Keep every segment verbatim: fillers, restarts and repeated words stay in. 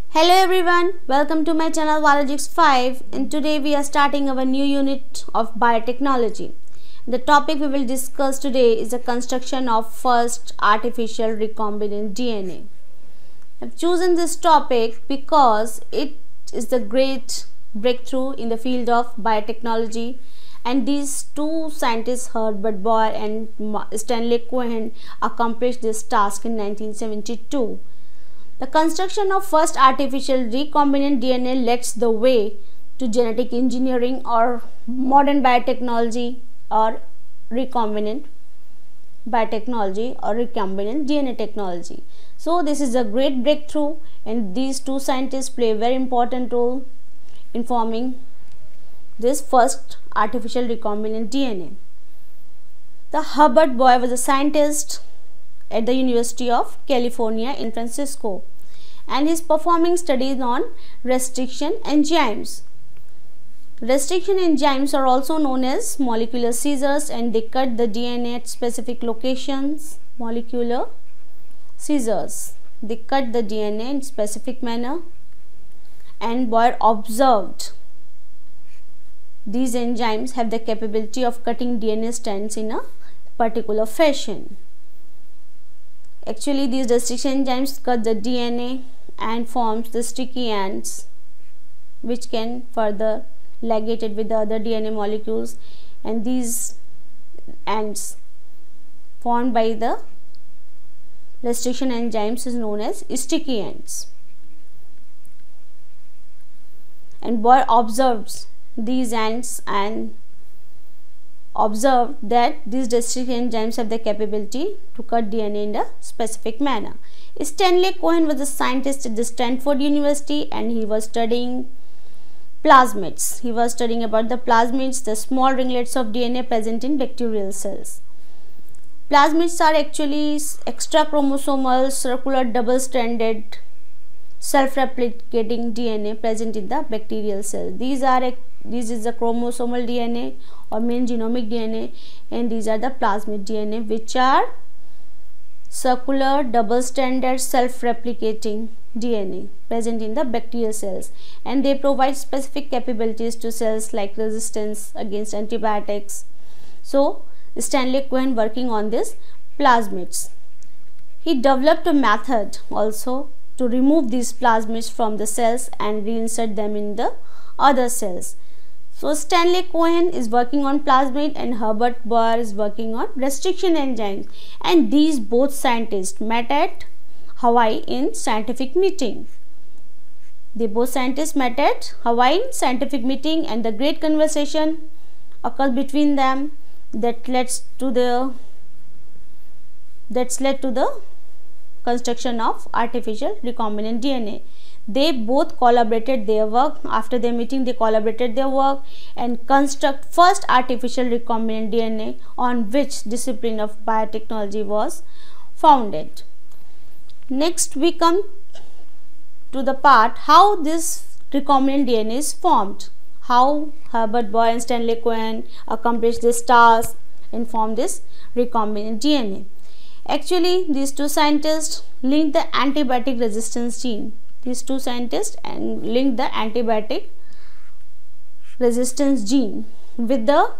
Hello everyone, welcome to my channel Biologics five, and today we are starting our new unit of biotechnology. The topic we will discuss today is the construction of first artificial recombinant D N A. I've chosen this topic because it is the great breakthrough in the field of biotechnology, and these two scientists, Herbert Boyer and Stanley Cohen, accomplished this task in nineteen seventy-two. The construction of first artificial recombinant D N A leads the way to genetic engineering or modern biotechnology or recombinant biotechnology or recombinant D N A technology. So this is a great breakthrough, and these two scientists play a very important role in forming this first artificial recombinant D N A. The Herbert Boyer was a scientist at the University of California in San Francisco, and he is performing studies on restriction enzymes. Restriction enzymes are also known as molecular scissors, and they cut the D N A at specific locations. Molecular scissors. They cut the D N A in specific manner, and Boyer observed these enzymes have the capability of cutting D N A strands in a particular fashion. Actually, these restriction enzymes cut the D N A and forms the sticky ends, which can further ligate it with the other D N A molecules, and these ends formed by the restriction enzymes is known as sticky ends. And Boyer observes these ends and observed that these restriction enzymes have the capability to cut D N A in a specific manner. Stanley Cohen was a scientist at the Stanford University, and he was studying plasmids. He was studying about the plasmids, the small ringlets of D N A present in bacterial cells. Plasmids are actually extra chromosomal, circular, double-stranded, self-replicating D N A present in the bacterial cell. These are this is the chromosomal D N A or main genomic D N A, and these are the plasmid D N A, which are circular, double-stranded, self-replicating D N A present in the bacterial cells, and they provide specific capabilities to cells like resistance against antibiotics. So Stanley Cohen working on this plasmids. He developed a method also to remove these plasmids from the cells and reinsert them in the other cells. So Stanley Cohen is working on plasmid, and Herbert Boyer is working on restriction enzymes, and these both scientists met at Hawaii in scientific meeting. They both scientists met at Hawaii in scientific meeting, and the great conversation occurred between them that leads to the that's led to the construction of artificial recombinant D N A. They both collaborated their work. After their meeting, they collaborated their work and construct first artificial recombinant D N A, on which discipline of biotechnology was founded. Next, we come to the part how this recombinant D N A is formed. How Herbert Boyer and Stanley Cohen accomplished this task and formed this recombinant D N A. Actually, these two scientists linked the antibiotic resistance gene. These two scientists and linked the antibiotic resistance gene with the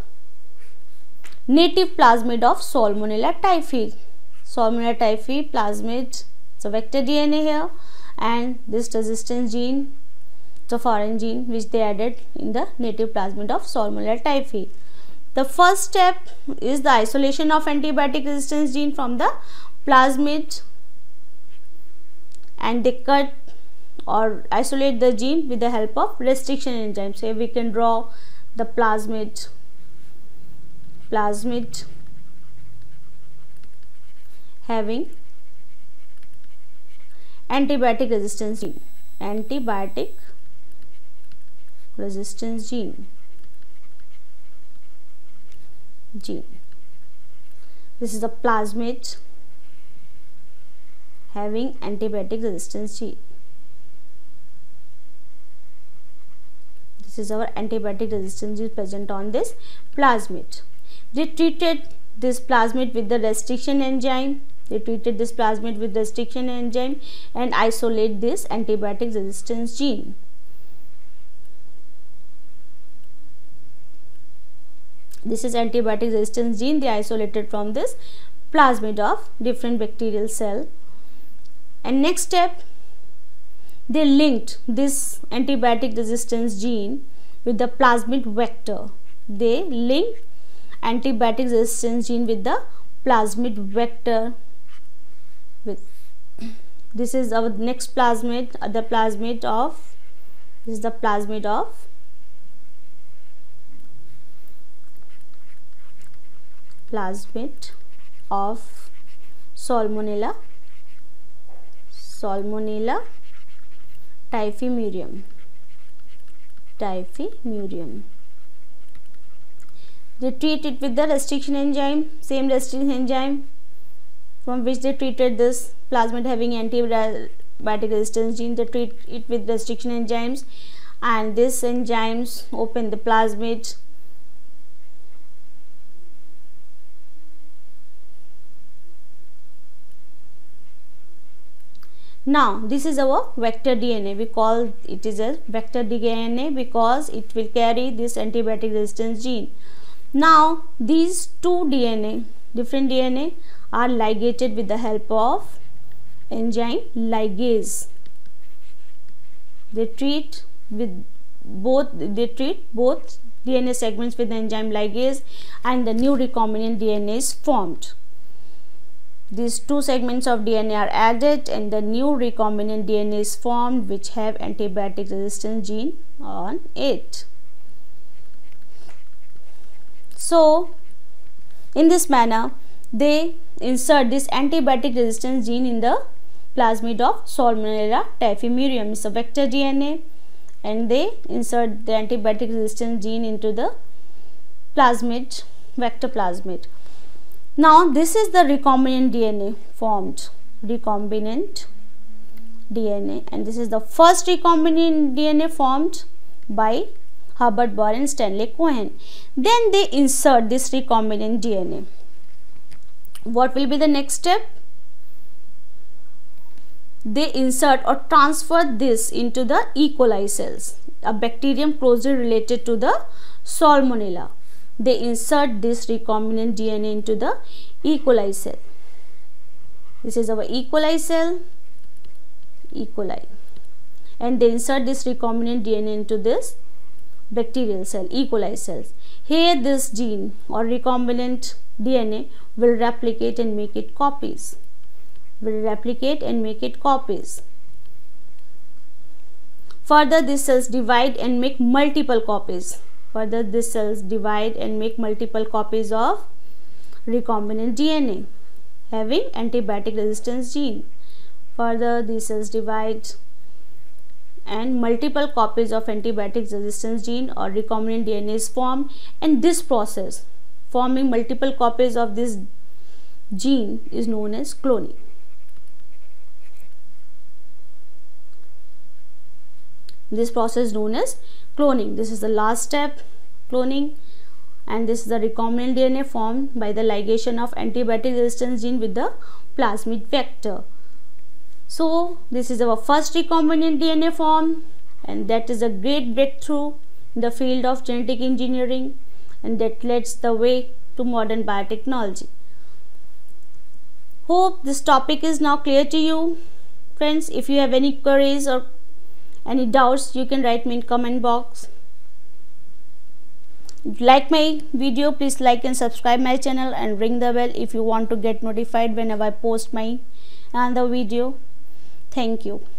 native plasmid of Salmonella typhi. Salmonella typhi plasmid, so vector D N A here, and this resistance gene, the foreign gene which they added in the native plasmid of Salmonella typhi. The first step is the isolation of antibiotic resistance gene from the plasmid, and they cut or isolate the gene with the help of restriction enzymes. Here we can draw the plasmid plasmid having antibiotic resistance gene antibiotic resistance gene gene this is the plasmid having antibiotic resistance gene. This is our antibiotic resistance is present on this plasmid. They treated this plasmid with the restriction enzyme They treated this plasmid with restriction enzyme and isolate this antibiotic resistance gene. This is antibiotic resistance gene they isolated from this plasmid of different bacterial cell. And next step, they linked this antibiotic resistance gene with the plasmid vector. They linked antibiotic resistance gene with the plasmid vector. With this is our next plasmid, uh, the plasmid of this is the plasmid of plasmid of Salmonella Salmonella typhimurium typhimurium. They treat it with the restriction enzyme, same restriction enzyme from which they treated this plasmid having antibiotic resistance gene. They treat it with restriction enzymes, and these enzymes open the plasmid. Now this is our vector D N A. We call it is a vector D N A because it will carry this antibiotic resistance gene. Now these two D N A, different D N A, are ligated with the help of enzyme ligase. They treat with both they treat both D N A segments with the enzyme ligase, and the new recombinant D N A is formed. These two segments of D N A are added and the new recombinant D N A is formed, which have antibiotic resistance gene on it. So in this manner they insert this antibiotic resistance gene in the plasmid of Salmonella typhimurium. It's a vector D N A, and they insert the antibiotic resistance gene into the plasmid, vector plasmid. Now this is the recombinant D N A formed, recombinant D N A, and this is the first recombinant D N A formed by Herbert Bohr and Stanley Cohen. Then they insert this recombinant D N A. What will be the next step? They insert or transfer this into the E. coli cells, a bacterium closely related to the Salmonella. They insert this recombinant D N A into the E. coli cell. This is our E. coli cell, E. coli, and they insert this recombinant D N A into this bacterial cell, E. coli cells. Here this gene or recombinant D N A will replicate and make it copies. Will replicate and make it copies. Further, these cells divide and make multiple copies. Further, these cells divide and make multiple copies of recombinant D N A having antibiotic resistance gene. Further, these cells divide and multiple copies of antibiotic resistance gene or recombinant D N A is formed, and this process, forming multiple copies of this gene, is known as cloning. This process is known as cloning. This is the last step, cloning, and this is the recombinant D N A formed by the ligation of antibiotic resistance gene with the plasmid vector. So this is our first recombinant D N A form, and that is a great breakthrough in the field of genetic engineering, and that leads the way to modern biotechnology. Hope this topic is now clear to you. Friends, if you have any queries or any doubts, you can write me in comment box. If you like my video, please like and subscribe my channel and ring the bell if you want to get notified whenever I post my another video. Thank you.